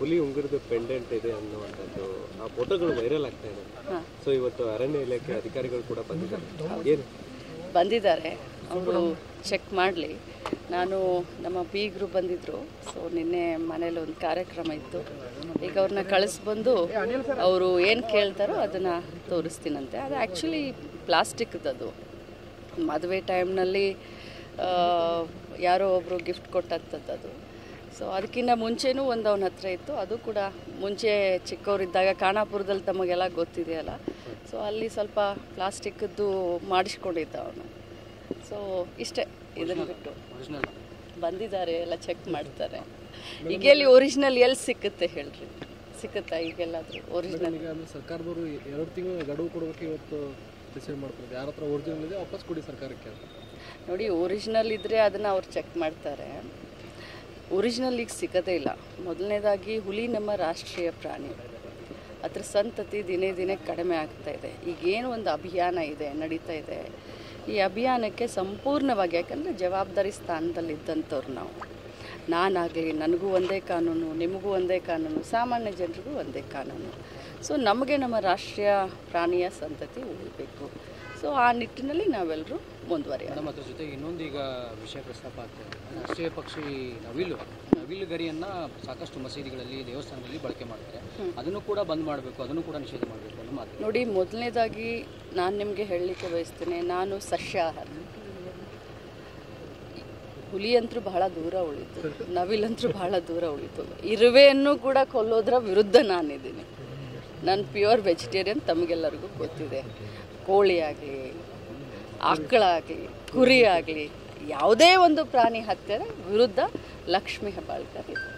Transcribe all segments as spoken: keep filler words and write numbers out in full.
ಹುಲಿ ಉಂಗುರದ ಪೆಂಡೆಂಟ್ ಇದೆ ಅನ್ನುವಂಥದ್ದು ಆ ಫೋಟೋಗಳು ವೈರಲ್ ಆಗ್ತಾ ಇದೆ. ಸೊ ಇವತ್ತು ಅರಣ್ಯ ಇಲಾಖೆ ಅಧಿಕಾರಿಗಳು ಕೂಡ ಬಂದಿದ್ದಾರೆ, ಏನು ಬಂದಿದ್ದಾರೆ ಅವರು ಚೆಕ್ ಮಾಡಲಿ. ನಾನು ನಮ್ಮ ಬೀಗರು ಬಂದಿದ್ದರು, ಸೊ ನಿನ್ನೆ ಮನೇಲಿ ಒಂದು ಕಾರ್ಯಕ್ರಮ ಇತ್ತು. ಈಗ ಅವ್ರನ್ನ ಕಳಿಸ್ಬಂದು ಅವರು ಏನು ಕೇಳ್ತಾರೋ ಅದನ್ನು ತೋರಿಸ್ತೀನಂತೆ. ಅದು ಆ್ಯಕ್ಚುಲಿ ಪ್ಲಾಸ್ಟಿಕ್ದದು. ಮದುವೆ ಟೈಮ್ನಲ್ಲಿ ಯಾರೋ ಒಬ್ಬರು ಗಿಫ್ಟ್ ಕೊಟ್ಟಂಥದ್ದು ಅದು. ಸೊ ಅದಕ್ಕಿಂತ ಮುಂಚೆನೂ ಒಂದು ಅವನ ಹತ್ರ ಇತ್ತು. ಅದು ಕೂಡ ಮುಂಚೆ ಚಿಕ್ಕವರಿದ್ದಾಗ ಖಾನಾಪುರದಲ್ಲಿ ತಮಗೆಲ್ಲ ಗೊತ್ತಿದೆಯಲ್ಲ, ಸೊ ಅಲ್ಲಿ ಸ್ವಲ್ಪ ಪ್ಲಾಸ್ಟಿಕ್ದು ಮಾಡಿಸ್ಕೊಂಡಿದ್ದ ಅವನು. ಸೊ ಇಷ್ಟೇ, ಇದನ್ನು ಬಿಟ್ಟು ಬಂದಿದ್ದಾರೆ, ಎಲ್ಲ ಚೆಕ್ ಮಾಡ್ತಾರೆ. ಈಗ ಎಲ್ಲಿ ಒರಿಜಿನಲ್ ಎಲ್ಲಿ ಸಿಕ್ಕುತ್ತೆ ಹೇಳ್ರಿ, ಸಿಕ್ಕುತ್ತಾ ಈಗೆಲ್ಲಾದರೂ ಒರಿಜಿನಲ್? ಸರ್ಕಾರದವರು ಎರಡು ತಿಂಗಳು ಗಡುವು ಕೊಡೋಕೆ ಇವತ್ತು ಡಿಸೈಡ್ ಮಾಡ್ತಾರೆ. ಯಾರ ಹತ್ರ ಒರಿಜಿನಲ್ ಇದೆ ವಾಪಸ್ ಕೊಡಿ ಸರ್ಕಾರಕ್ಕೆ. ನೋಡಿ, ಒರಿಜಿನಲ್ ಇದ್ದರೆ ಅದನ್ನು ಅವ್ರು ಚೆಕ್ ಮಾಡ್ತಾರೆ. ಒರಿಜಿನಲ್ ಈಗ ಸಿಗೋದೇ ಇಲ್ಲ. ಮೊದಲನೇದಾಗಿ ಹುಲಿ ನಮ್ಮ ರಾಷ್ಟ್ರೀಯ ಪ್ರಾಣಿ, ಅದರ ಸಂತತಿ ದಿನೇ ದಿನೇ ಕಡಿಮೆ ಆಗ್ತಾ ಇದೆ. ಈಗೇನು ಒಂದು ಅಭಿಯಾನ ಇದೆ, ನಡೀತಾ ಇದೆ, ಈ ಅಭಿಯಾನಕ್ಕೆ ಸಂಪೂರ್ಣವಾಗಿ, ಯಾಕಂದರೆ ಜವಾಬ್ದಾರಿ ಸ್ಥಾನದಲ್ಲಿದ್ದಂಥವ್ರು ನಾವು, ನಾನಾಗಲಿ ನನಗೂ ಒಂದೇ ಕಾನೂನು, ನಿಮಗೂ ಒಂದೇ ಕಾನೂನು, ಸಾಮಾನ್ಯ ಜನರಿಗೂ ಒಂದೇ ಕಾನೂನು. ಸೊ ನಮಗೆ ನಮ್ಮ ರಾಷ್ಟ್ರೀಯ ಪ್ರಾಣಿಯ ಸಂತತಿ ಉಳಿಬೇಕು. ಸೊ ಆ ನಿಟ್ಟಿನಲ್ಲಿ ನಾವೆಲ್ಲರೂ ಮುಂದುವರಿಯೋಣ. ನಮ್ಮ ಅದ್ರ ಜೊತೆಗೆ ಇನ್ನೊಂದು ಈಗ ವಿಷಯ ಪ್ರಸ್ತಾಪ ಆಗ್ತದೆ. ರಾಷ್ಟ್ರೀಯ ಪಕ್ಷಿ ನವಿಲು ನವಿಲು ಗರಿಯನ್ನು ಸಾಕಷ್ಟು ಮಸೀದಿಗಳಲ್ಲಿ, ದೇವಸ್ಥಾನದಲ್ಲಿ ಬಳಕೆ ಮಾಡ್ತಾರೆ. ಅದನ್ನು ಕೂಡ ಬಂದ್ ಮಾಡಬೇಕು, ಅದನ್ನು ಕೂಡ ನಿಷೇಧ ಮಾಡಬೇಕು ಅನ್ನೋ ಮಾತು. ನೋಡಿ, ಮೊದಲನೇದಾಗಿ ನಾನು ನಿಮಗೆ ಹೇಳಲಿಕ್ಕೆ ಬಯಸ್ತೇನೆ, ನಾನು ಸಸ್ಯಾಹಾರ. ಹುಲಿಯಂತರೂ ಬಹಳ ದೂರ ಉಳಿತು, ನವಿಲಂತರೂ ಬಹಳ ದೂರ ಉಳಿತು. ಇರುವೆಯನ್ನು ಕೂಡ ಕೊಲ್ಲೋದ್ರ ವಿರುದ್ಧ ನಾನಿದ್ದೀನಿ. ನಾನು ಪ್ಯೂರ್ ವೆಜಿಟೇರಿಯನ್, ತಮಗೆಲ್ಲರಿಗೂ ಗೊತ್ತಿದೆ. ಕೋಳಿ ಆಗಲಿ, ಆಕಳಾಗಲಿ, ಕುರಿ ಆಗಲಿ, ಯಾವುದೇ ಒಂದು ಪ್ರಾಣಿ ಹತ್ಯೆಯ ವಿರುದ್ಧ ಲಕ್ಷ್ಮೀ ಹೆಬ್ಬಾಳ್ಕರ್ ಇದೆ.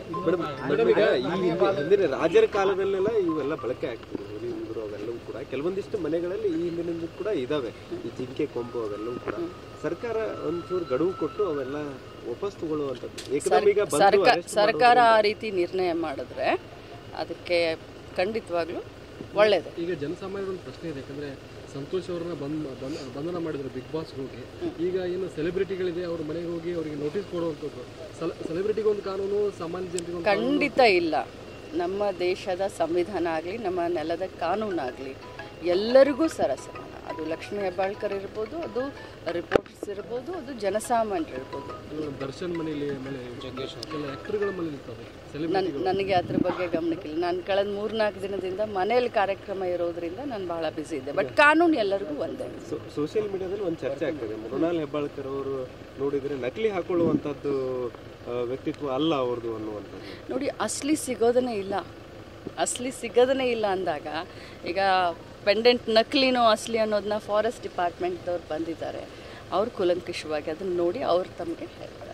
ಹಿಂದಿನ ರಾಜರ ಕಾಲದಲ್ಲೆಲ್ಲ ಇವೆಲ್ಲ ಬಳಕೆ ಆಗ್ತಿದೆ, ಹುಲಿ ಉಂಗುರು ಅವೆಲ್ಲವೂ ಕೂಡ ಕೆಲವೊಂದಿಷ್ಟು ಮನೆಗಳಲ್ಲಿ ಈ ಹಿಂದಿನಿಂದ ಕೂಡ ಇದಾವೆ. ಈ ಜಿಂಕೆ ಕೊಂಬು ಅವೆಲ್ಲವೂ ಕೂಡ ಸರ್ಕಾರ ಒಂಚೂರು ಗಡುವು ಕೊಟ್ಟು ಅವೆಲ್ಲ ವಾಪಸ್ ತಗೊಳ್ಳುವಂಥದ್ದು. ಸರ್ಕಾರ ಆ ರೀತಿ ನಿರ್ಣಯ ಮಾಡಿದ್ರೆ ಅದಕ್ಕೆ ಖಂಡಿತವಾಗ್ಲೂ ಒಳ್ಳೇದು. ಈಗ ಜನಸಾಮಾನ್ಯರ ಒಂದು ಪ್ರಶ್ನೆ ಇದೆ, ಯಾಕಂದ್ರೆ ಸಂತೋಷ್ ಅವ್ರನ್ನ ಬಂದ್ ಬಂಧನ ಮಾಡಿದ್ರು ಬಿಗ್ ಬಾಸ್ ಹೋಗಿ. ಈಗ ಏನು ಸೆಲೆಬ್ರಿಟಿಗಳಿದೆ, ಅವ್ರ ಮನೆಗೆ ಹೋಗಿ ಅವರಿಗೆ ನೋಟಿಸ್ ಕೊಡುವಂಥದ್ದು, ಸೆಲೆಬ್ರಿಟಿಗೆ ಒಂದು ಕಾನೂನು, ಸಾಮಾನ್ಯ ಜನರಿಗೆ ಖಂಡಿತ ಇಲ್ಲ. ನಮ್ಮ ದೇಶದ ಸಂವಿಧಾನ ಆಗಲಿ, ನಮ್ಮ ನೆಲದ ಕಾನೂನಾಗಲಿ ಎಲ್ಲರಿಗೂ ಸರಸಮಾನ. ಅದು ಲಕ್ಷ್ಮೀ ಹೆಬ್ಬಾಳ್ಕರ್ ಇರ್ಬೋದು, ಅದು ರಿಪೋರ್ಟರ್ಸ್ ಇರ್ಬೋದು, ಅದು ಜನಸಾಮಾನ್ಯರು ಇರ್ಬೋದು. ದರ್ಶನ್ ಮನೇಲಿ ಆಮೇಲೆ ಆಕ್ಟರ್ಗಳ ಮನೇಲಿ ಇರ್ತದೆ. ನನಗೆ ಅದ್ರ ಬಗ್ಗೆ ಗಮನಕ್ಕಿಲ್ಲ. ನಾನು ಕಳೆದ ಮೂರ್ನಾಲ್ಕು ದಿನದಿಂದ ಮನೇಲಿ ಕಾರ್ಯಕ್ರಮ ಇರೋದ್ರಿಂದ ನಾನು ಬಹಳ ಬ್ಯುಸಿ ಇದ್ದೆ. ಬಟ್ ಕಾನೂನು ಎಲ್ಲರಿಗೂ ಒಂದೇ. ಸೋಷಿಯಲ್ ಮೀಡಿಯಾದಲ್ಲಿ ಒಂದು ಚರ್ಚೆ ಆಗ್ತದೆ, ಮೃಣಾಲ್ ಹೆಬ್ಬಾಳ್ಕರ್ ಅವರು ನೋಡಿದರೆ ನಕಲಿ ಹಾಕೊಳ್ಳುವಂಥದ್ದು ವ್ಯಕ್ತಿತ್ವ ಅಲ್ಲ ಅವ್ರದ್ದು ಅನ್ನುವಂಥದ್ದು. ನೋಡಿ, ಅಸಲಿ ಸಿಗೋದನ್ನೇ ಇಲ್ಲ, ಅಸಲಿ ಸಿಗೋದನ್ನೇ ಇಲ್ಲ ಅಂದಾಗ, ಈಗ ಪೆಂಡೆಂಟ್ ನಕಲಿನೋ ಅಸಲಿ ಅನ್ನೋದನ್ನ ಫಾರೆಸ್ಟ್ ಡಿಪಾರ್ಟ್ಮೆಂಟ್ದವ್ರು ಬಂದಿದ್ದಾರೆ. ಅವ್ರು ಕೂಲಂಕಷವಾಗಿ ಅದನ್ನು ನೋಡಿ ಅವ್ರು ತಮಗೆ ಹೇಳ್ತಾರೆ.